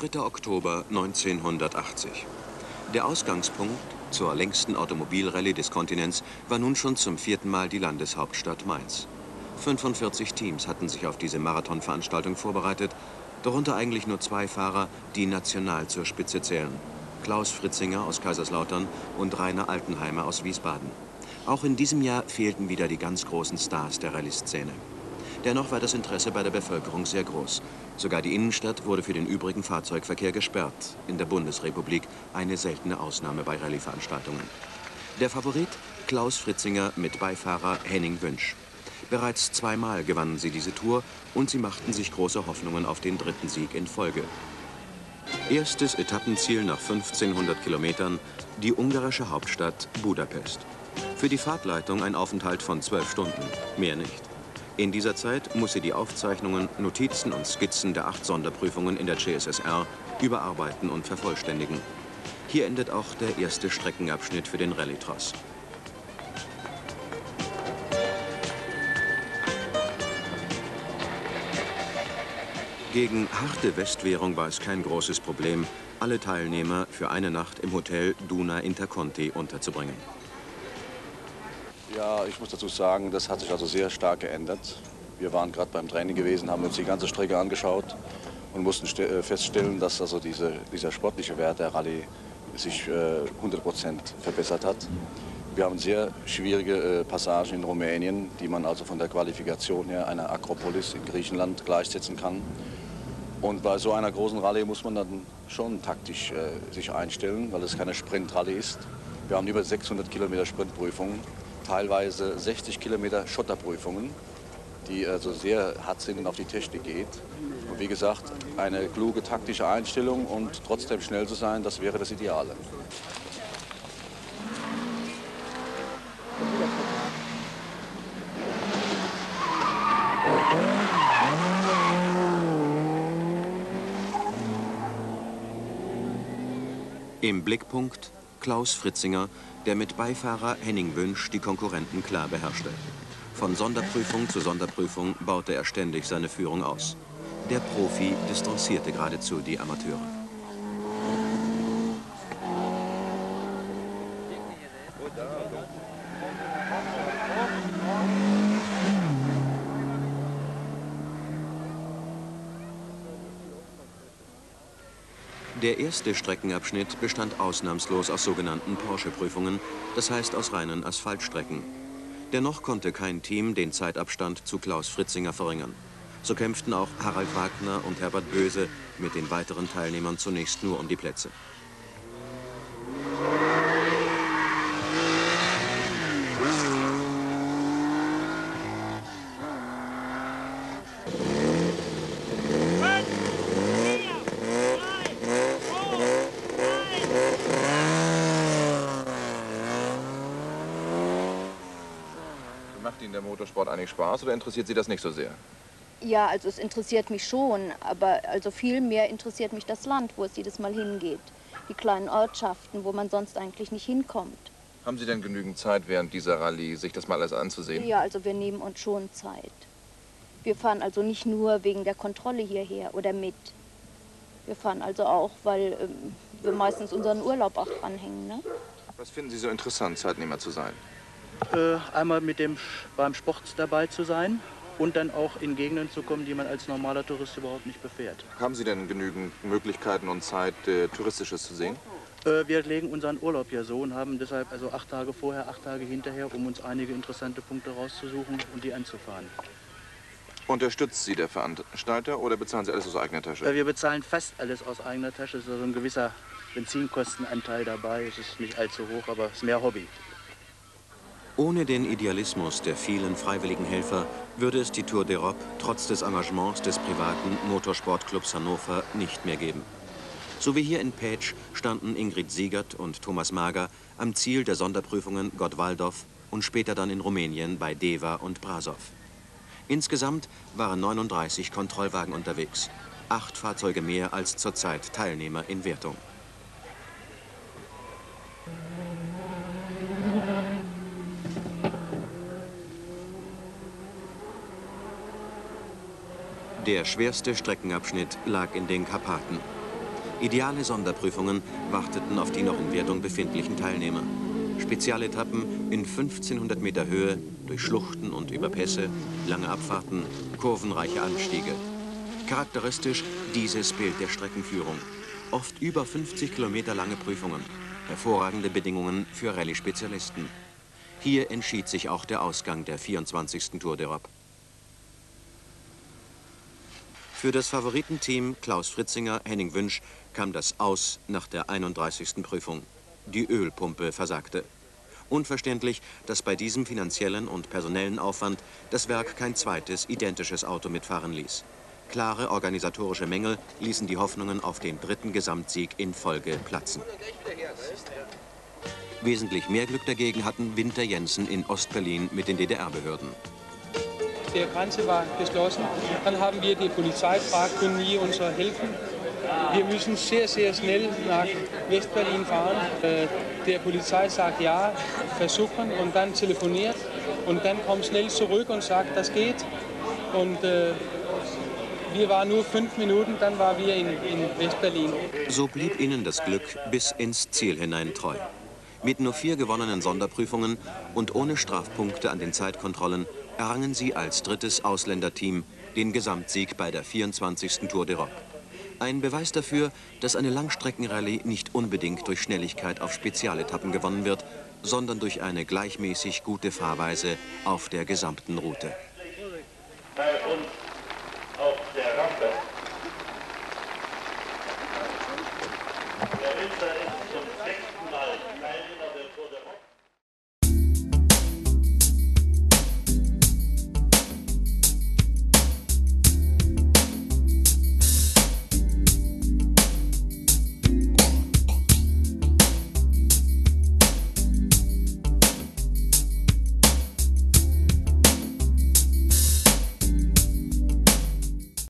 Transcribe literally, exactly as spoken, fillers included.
dritter Oktober neunzehnhundertachtzig. Der Ausgangspunkt zur längsten Automobilrallye des Kontinents war nun schon zum vierten Mal die Landeshauptstadt Mainz. fünfundvierzig Teams hatten sich auf diese Marathonveranstaltung vorbereitet, darunter eigentlich nur zwei Fahrer, die national zur Spitze zählen: Klaus Fritzinger aus Kaiserslautern und Rainer Altenheimer aus Wiesbaden. Auch in diesem Jahr fehlten wieder die ganz großen Stars der Rallye-Szene. Dennoch war das Interesse bei der Bevölkerung sehr groß. Sogar die Innenstadt wurde für den übrigen Fahrzeugverkehr gesperrt. In der Bundesrepublik eine seltene Ausnahme bei Rallye-Veranstaltungen. Der Favorit Klaus Fritzinger mit Beifahrer Henning Wünsch. Bereits zweimal gewannen sie diese Tour und sie machten sich große Hoffnungen auf den dritten Sieg in Folge. Erstes Etappenziel nach fünfzehnhundert Kilometern, die ungarische Hauptstadt Budapest. Für die Fahrtleitung ein Aufenthalt von zwölf Stunden, mehr nicht. In dieser Zeit muss sie die Aufzeichnungen, Notizen und Skizzen der acht Sonderprüfungen in der C S S R überarbeiten und vervollständigen. Hier endet auch der erste Streckenabschnitt für den Rallye-Tross. Gegen harte Westwährung war es kein großes Problem, alle Teilnehmer für eine Nacht im Hotel Duna Interconti unterzubringen. Ja, ich muss dazu sagen, das hat sich also sehr stark geändert. Wir waren gerade beim Training gewesen, haben uns die ganze Strecke angeschaut und mussten feststellen, dass also diese, dieser sportliche Wert der Rallye sich äh, hundert Prozent verbessert hat. Wir haben sehr schwierige äh, Passagen in Rumänien, die man also von der Qualifikation her einer Akropolis in Griechenland gleichsetzen kann. Und bei so einer großen Rallye muss man dann schon taktisch äh, sich einstellen, weil es keine Sprint-Rallye ist. Wir haben über sechshundert Kilometer Sprintprüfungen, teilweise sechzig Kilometer Schotterprüfungen, die also sehr hart sind und auf die Technik geht. Und wie gesagt, eine kluge taktische Einstellung und trotzdem schnell zu sein, das wäre das Ideale. Im Blickpunkt Klaus Fritzinger, der mit Beifahrer Henning Wünsch die Konkurrenten klar beherrschte. Von Sonderprüfung zu Sonderprüfung baute er ständig seine Führung aus. Der Profi distanzierte geradezu die Amateure. Der erste Streckenabschnitt bestand ausnahmslos aus sogenannten Porsche-Prüfungen, das heißt aus reinen Asphaltstrecken. Dennoch konnte kein Team den Zeitabstand zu Klaus Fritzinger verringern. So kämpften auch Harald Wagner und Herbert Böse mit den weiteren Teilnehmern zunächst nur um die Plätze. Macht Ihnen der Motorsport eigentlich Spaß oder interessiert Sie das nicht so sehr? Ja, also es interessiert mich schon, aber also viel mehr interessiert mich das Land, wo es jedes Mal hingeht. Die kleinen Ortschaften, wo man sonst eigentlich nicht hinkommt. Haben Sie denn genügend Zeit während dieser Rallye, sich das mal alles anzusehen? Ja, also wir nehmen uns schon Zeit. Wir fahren also nicht nur wegen der Kontrolle hierher oder mit. Wir fahren also auch, weil ähm, wir meistens unseren Urlaub auch dranhängen, ne? Was finden Sie so interessant, Zeitnehmer zu sein? Äh, einmal mit dem, beim Sport dabei zu sein und dann auch in Gegenden zu kommen, die man als normaler Tourist überhaupt nicht befährt. Haben Sie denn genügend Möglichkeiten und Zeit, äh, Touristisches zu sehen? Äh, wir legen unseren Urlaub ja so und haben deshalb also acht Tage vorher, acht Tage hinterher, um uns einige interessante Punkte rauszusuchen und die anzufahren. Unterstützt Sie der Veranstalter oder bezahlen Sie alles aus eigener Tasche? Äh, wir bezahlen fast alles aus eigener Tasche. Es ist also ein gewisser Benzinkostenanteil dabei. Es ist nicht allzu hoch, aber es ist mehr Hobby. Ohne den Idealismus der vielen freiwilligen Helfer würde es die Tour d'Europe trotz des Engagements des privaten Motorsportclubs Hannover nicht mehr geben. So wie hier in Pécs standen Ingrid Siegert und Thomas Mager am Ziel der Sonderprüfungen Gott-Waldorf und später dann in Rumänien bei Deva und Brasov. Insgesamt waren neununddreißig Kontrollwagen unterwegs, acht Fahrzeuge mehr als zurzeit Teilnehmer in Wertung. Der schwerste Streckenabschnitt lag in den Karpaten. Ideale Sonderprüfungen warteten auf die noch in Wertung befindlichen Teilnehmer. Spezialetappen in fünfzehnhundert Meter Höhe, durch Schluchten und über Pässe, lange Abfahrten, kurvenreiche Anstiege. Charakteristisch dieses Bild der Streckenführung. Oft über fünfzig Kilometer lange Prüfungen. Hervorragende Bedingungen für Rallye-Spezialisten. Hier entschied sich auch der Ausgang der vierundzwanzigsten Tour d'Europe. Für das Favoritenteam Klaus Fritzinger, Henning Wünsch kam das Aus nach der einunddreißigsten Prüfung. Die Ölpumpe versagte. Unverständlich, dass bei diesem finanziellen und personellen Aufwand das Werk kein zweites, identisches Auto mitfahren ließ. Klare organisatorische Mängel ließen die Hoffnungen auf den dritten Gesamtsieg in Folge platzen. Wesentlich mehr Glück dagegen hatten Winter Jensen in Ostberlin mit den D D R-Behörden. Die Grenze war geschlossen. Dann haben wir die Polizei gefragt, können die uns helfen? Wir müssen sehr, sehr schnell nach Westberlin fahren. Der Polizei sagt ja, versuchen und dann telefoniert und dann kommt schnell zurück und sagt, das geht. Und äh, wir waren nur fünf Minuten, dann waren wir in, in Westberlin. So blieb ihnen das Glück bis ins Ziel hinein treu. Mit nur vier gewonnenen Sonderprüfungen und ohne Strafpunkte an den Zeitkontrollen errangen sie als drittes Ausländerteam den Gesamtsieg bei der vierundzwanzigsten Tour d'Europe. Ein Beweis dafür, dass eine Langstreckenrallye nicht unbedingt durch Schnelligkeit auf Spezialetappen gewonnen wird, sondern durch eine gleichmäßig gute Fahrweise auf der gesamten Route.